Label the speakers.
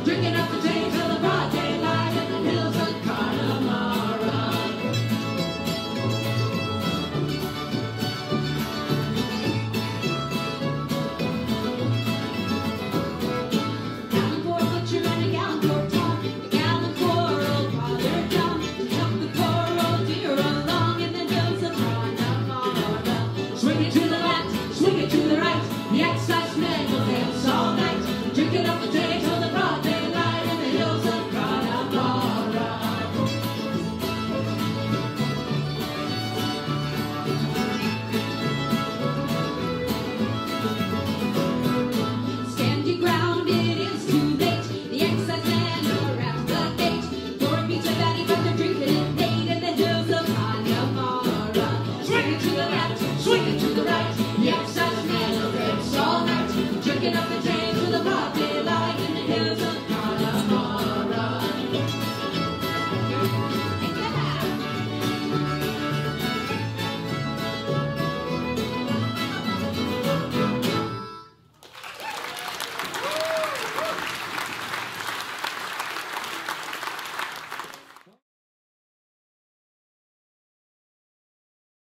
Speaker 1: drinking up the day till the broad daylight in the hills of Connemara. Gallon for a butcher and a gallon for Tom, a gallon for old Father John, to help the poor old dear along in the hills of Connemara. Swing it to the left, swing it to the right, the excise men will dance all night, drinking up the day till the broad daylight in the hills of Connemara. Stand your ground, it is too late. The excise men are at the gate. Lord meets a fatty, but they're drinking it late in the hills of Connemara. Swing it to the left, swing it to the right. The excise men will dance all night, drinking up the day till the broad daylight in the hills of Connemara.